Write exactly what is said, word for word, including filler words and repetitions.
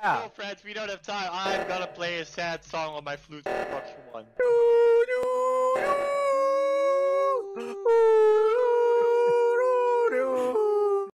No, friends, we don't have time. I'm gonna play a sad song on my flute instruction one.